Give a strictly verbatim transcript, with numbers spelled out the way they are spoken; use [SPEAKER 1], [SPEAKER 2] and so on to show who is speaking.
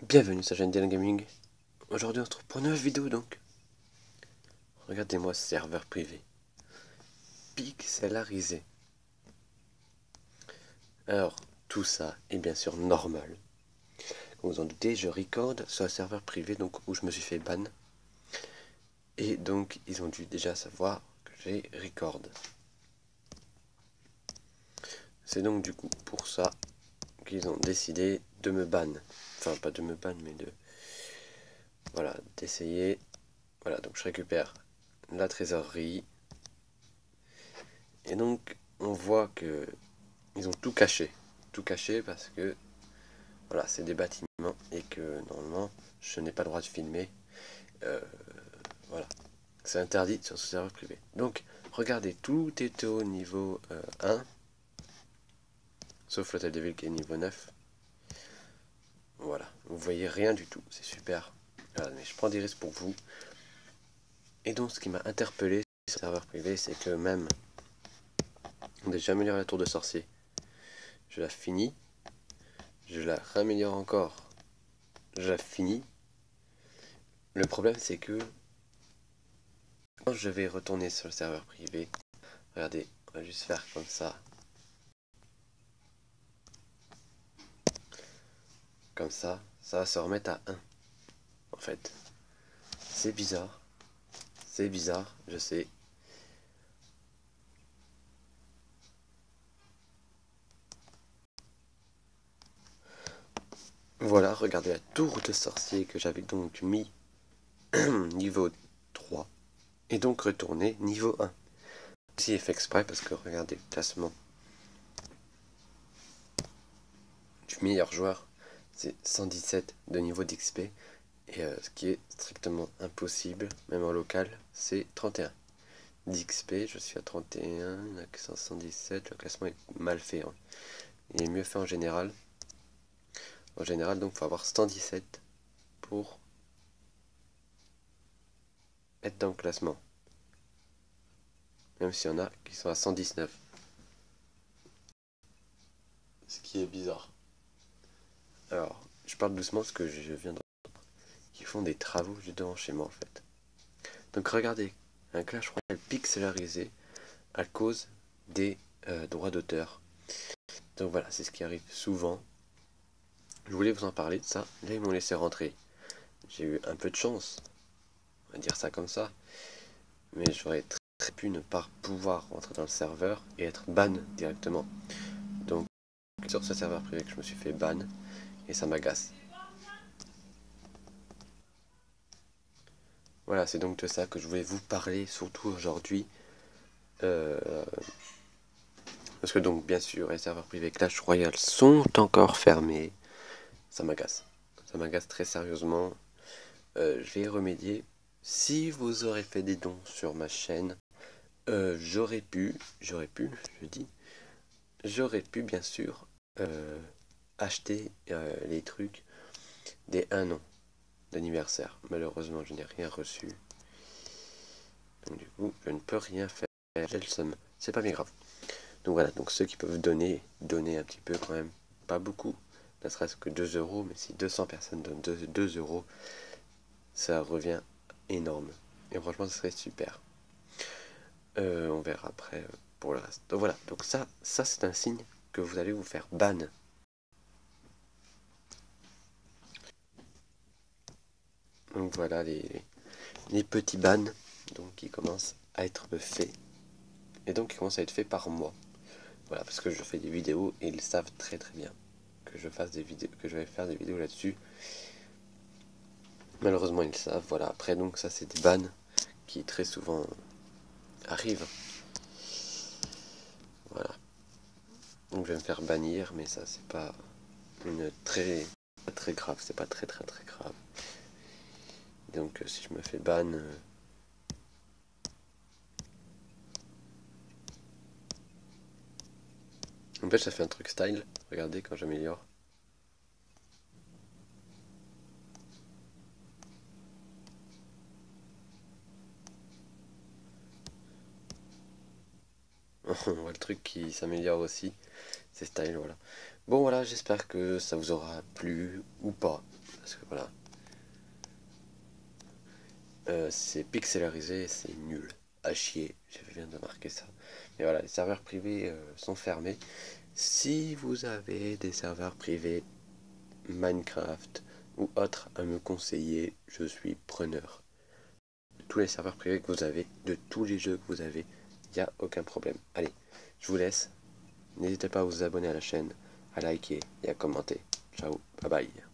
[SPEAKER 1] Bienvenue sur la chaîne Dylan Gaming. Aujourd'hui on se retrouve pour une nouvelle vidéo donc. Regardez-moi ce serveur privé. Pixelarisé. Alors, tout ça est bien sûr normal. Comme vous en doutez, je record sur un serveur privé donc où je me suis fait ban. Et donc ils ont dû déjà savoir que j'ai record. C'est donc du coup pour ça qu'ils ont décidé de me ban. Enfin pas de me ban mais de... Voilà, d'essayer. Voilà, donc je récupère la trésorerie. Et donc on voit que ils ont tout caché. Tout caché parce que voilà, c'est des bâtiments et que normalement je n'ai pas le droit de filmer. Euh, voilà, c'est interdit sur ce serveur privé. Donc regardez, tout est au niveau euh, un, sauf l'hôtel de ville qui est niveau neuf. Voilà, vous voyez rien du tout, c'est super. Voilà, mais je prends des risques pour vous. Et donc ce qui m'a interpellé sur le serveur privé, c'est que même on a déjà amélioré la tour de sorcier. Je la finis, je la raméliore encore, je la finis. Le problème c'est que quand je vais retourner sur le serveur privé, regardez, on va juste faire comme ça. Comme ça, ça va se remettre à un. En fait, c'est bizarre. C'est bizarre, je sais. Voilà, regardez la tour de sorcier que j'avais donc mis niveau trois. Et donc retourné niveau un. Ici, est fait exprès parce que regardez le classement du meilleur joueur, c'est cent dix-sept de niveau d'X P. Et euh, ce qui est strictement impossible, même en local, c'est trente et un. D'X P, je suis à trente et un, il n'y en a que cinq cent dix-sept, le classement est mal fait. Hein. Il est mieux fait en général. En général, donc, il faut avoir cent dix-sept pour être dans le classement. Même s'il y en a qui sont à cent dix-neuf. Ce qui est bizarre. Alors, je parle doucement parce que je viens de... Ils font des travaux juste devant chez moi, en fait. Donc, regardez, un Clash Royale pixelarisé à cause des euh, droits d'auteur. Donc voilà, c'est ce qui arrive souvent. Je voulais vous en parler de ça. Là, ils m'ont laissé rentrer. J'ai eu un peu de chance, on va dire ça comme ça. Mais j'aurais très pu ne pas pouvoir rentrer dans le serveur et être ban directement. Donc, sur ce serveur privé que je me suis fait ban, et ça m'agace. Voilà, c'est donc de ça que je voulais vous parler, surtout aujourd'hui. Euh, parce que donc, bien sûr, les serveurs privés Clash Royale sont encore fermés. Ça m'agace. Ça m'agace très sérieusement. Euh, je vais y remédier. Si vous aurez fait des dons sur ma chaîne, euh, j'aurais pu, j'aurais pu, je dis, j'aurais pu bien sûr euh, acheter euh, les trucs des un an d'anniversaire. Malheureusement, je n'ai rien reçu. Donc du coup, je ne peux rien faire. J'ai le somme. C'est pas bien grave. Donc voilà, donc ceux qui peuvent donner, donner un petit peu quand même. Pas beaucoup. Ne serait-ce que deux euros. Mais si deux cents personnes donnent deux euros, ça revient énorme. Et franchement, ce serait super. Euh, on verra après euh, pour le reste. Donc voilà, donc ça, ça c'est un signe que vous allez vous faire ban. Donc voilà les, les petits bans donc, qui commencent à être faits. Et donc qui commencent à être faits par moi. Voilà, parce que je fais des vidéos et ils savent très très bien que je fasse des vidéos, que je vais faire des vidéos là-dessus. Malheureusement ils savent, voilà. Après donc ça c'est des bans qui très souvent arrivent. Voilà. Donc je vais me faire bannir, mais ça c'est pas une très très grave, c'est pas très très très grave. Donc euh, si je me fais ban, euh, en fait ça fait un truc style, regardez quand j'améliore. On voit le truc qui s'améliore aussi, c'est style, voilà. Bon voilà, j'espère que ça vous aura plu ou pas. Parce que voilà, euh, c'est pixelarisé, c'est nul. À chier, je viens de marquer ça. Mais voilà, les serveurs privés euh, sont fermés. Si vous avez des serveurs privés Minecraft ou autres à me conseiller, je suis preneur. Tous les serveurs privés que vous avez, de tous les jeux que vous avez, il n'y a aucun problème. Allez, je vous laisse. N'hésitez pas à vous abonner à la chaîne, à liker et à commenter. Ciao, bye bye.